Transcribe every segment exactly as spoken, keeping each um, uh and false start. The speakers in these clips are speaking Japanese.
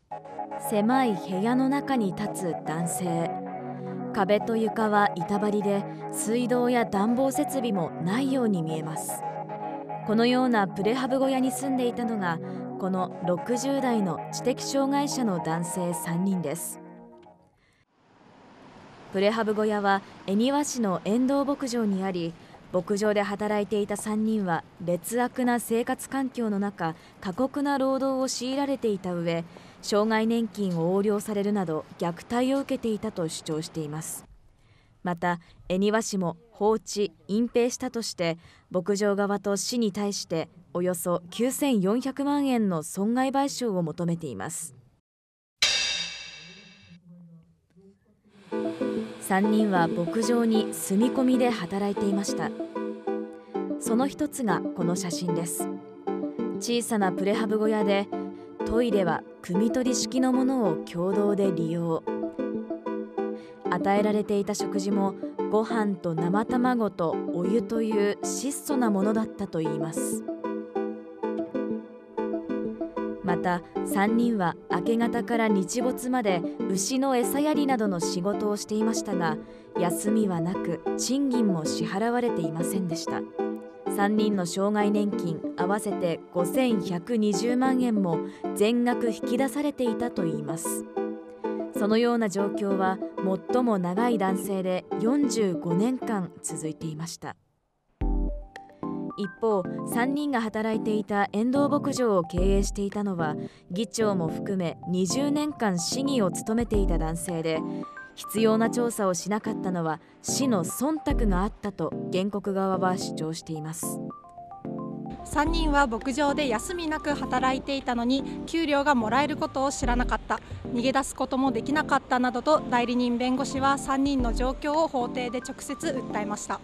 狭い部屋の中に立つ男性。壁と床は板張りで、水道や暖房設備もないように見えます。このようなプレハブ小屋に住んでいたのが、このろくじゅう代の知的障害者の男性さんにんです。プレハブ小屋は恵庭市の遠藤牧場にあり、牧場で働いていたさんにんは劣悪な生活環境の中、過酷な労働を強いられていた上、障害年金を横領されるなど虐待を受けていたと主張しています。また恵庭市も放置・隠蔽したとして、牧場側と市に対しておよそきゅうせんよんひゃくまんえんの損害賠償を求めています。さんにんは牧場に住み込みで働いていました。その一つがこの写真です。小さなプレハブ小屋で、トイレは汲み取り式のものを共同で利用。与えられていた食事もご飯と生卵とお湯という質素なものだったといいます。またさんにんは明け方から日没まで牛の餌やりなどの仕事をしていましたが、休みはなく賃金も支払われていませんでした。さんにんの障害年金合わせてごせんひゃくにじゅうまんえんも全額引き出されていたといいます。そのような状況は最も長い男性でよんじゅうごねんかん続いていました。一方、さんにんが働いていた遠藤牧場を経営していたのは、議長も含めにじゅうねんかん市議を務めていた男性で、必要な調査をしなかったのは市の忖度があったと原告側は主張しています。 さんにんは牧場で休みなく働いていたのに給料がもらえることを知らなかった、逃げ出すこともできなかったなどと、代理人弁護士はさんにんの状況を法廷で直接訴えました。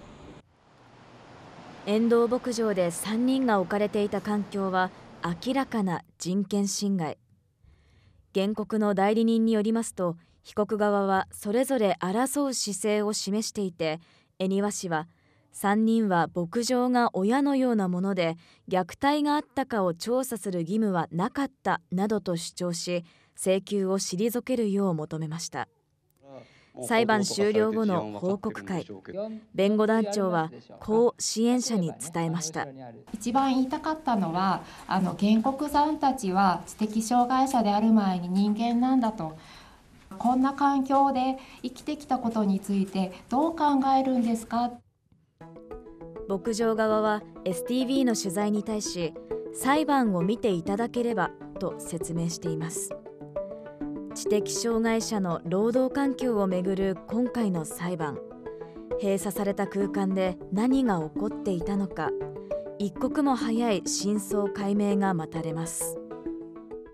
遠藤牧場でさんにんが置かれていた環境は明らかな人権侵害。原告の代理人によりますと、被告側はそれぞれ争う姿勢を示していて、恵庭市はさんにんは牧場が親のようなもので虐待があったかを調査する義務はなかったなどと主張し、請求を退けるよう求めました。裁判終了後の報告会、弁護団長はこう支援者に伝えました。 一番言いたかったのは、あの原告さんたちは知的障害者である前に人間なんだと、こんな環境で生きてきたことについてどう考えるんですか。 牧場側は エスティーブイ の取材に対し、裁判を見ていただければと説明しています。知的障害者の労働環境をめぐる今回の裁判、閉鎖された空間で何が起こっていたのか、一刻も早い真相解明が待たれます。